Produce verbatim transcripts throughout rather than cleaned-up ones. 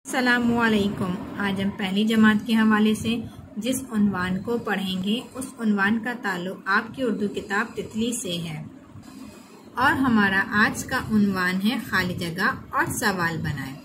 अस्सलामुअलैकुम। आज हम पहली जमात के हवाले से जिस उन्वान को पढ़ेंगे उस उन्वान का ताल्लुक आपकी उर्दू किताब तितली से है और हमारा आज का उन्वान है खाली जगह और सवाल बनाएं।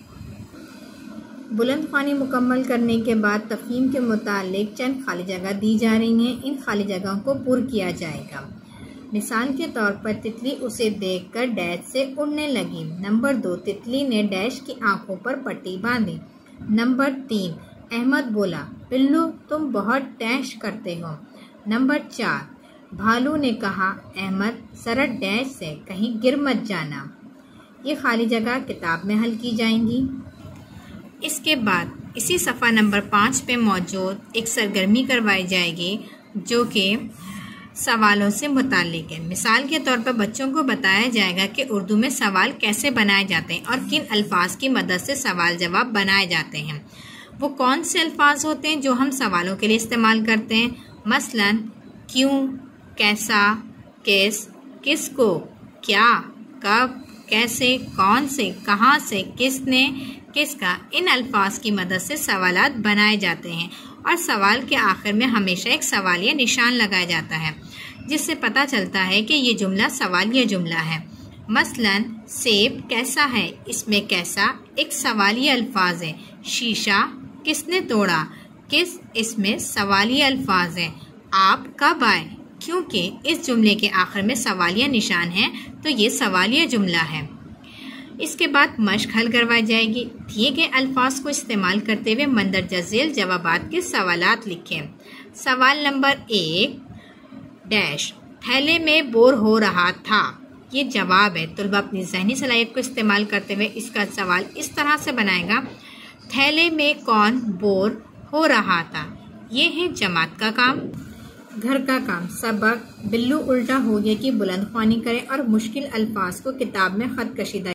बुलंद ख्वानी मुकम्मल करने के बाद तफ़हीम के मुतालिक चंद खाली जगह दी जा रही हैं। इन खाली जगहों को पुर किया जाएगा। मिसाल के तौर पर तितली उसे देखकर डैश से उड़ने लगी। नंबर दो, तितली ने डैश की आंखों पर पट्टी बांधी। नंबर तीन, अहमद बोला, पिल्लू तुम बहुत डैश करते हो। नंबर चार, भालू ने कहा, अहमद सरट डैश से कहीं गिर मत जाना। ये खाली जगह किताब में हल की जाएंगी। इसके बाद इसी सफ़ा नंबर पाँच पे मौजूद एक सरगर्मी करवाई जाएगी जो कि सवालों से मुताल्लिक है। मिसाल के तौर पर बच्चों को बताया जाएगा कि उर्दू में सवाल कैसे बनाए जाते हैं और किन अल्फाज की मदद से सवाल जवाब बनाए जाते हैं। वो कौन से अल्फाज होते हैं जो हम सवालों के लिए इस्तेमाल करते हैं। मसलन क्यों, कैसा, किस, किसको, क्या, कब, कैसे, कौन से, कहाँ से, किसने, किसका। इन अल्फाज की मदद से सवालात बनाए जाते हैं और सवाल के आखिर में हमेशा एक सवालिया निशान लगाया जाता है जिससे पता चलता है कि ये जुमला सवालिया जुमला है। मसलन सेब कैसा है, इसमें कैसा एक सवालिया अल्फाज है। शीशा किसने तोड़ा, किस इसमें सवालिया अल्फाज है। आप कब आए, क्योंकि इस जुमले के आखिर में सवालिया निशान है तो ये सवालिया जुमला है। इसके बाद मश्क हल करवाई जाएगी। दिए गए अल्फाज को इस्तेमाल करते हुए मंदरजा झेल जवाबात के सवालात लिखें। सवाल नंबर एक, डैश थैले में बोर हो रहा था। ये जवाब है। तलबा अपनी ज़हनी सलाहियत को इस्तेमाल करते हुए इसका सवाल इस तरह से बनाएगा, थैले में कौन बोर हो रहा था। ये है जमात का काम। घर का काम, सबक बिल्लू उल्टा हो गया कि बुलंद ख्वानी करें और मुश्किल अल्फाज को किताब में खत कशीदा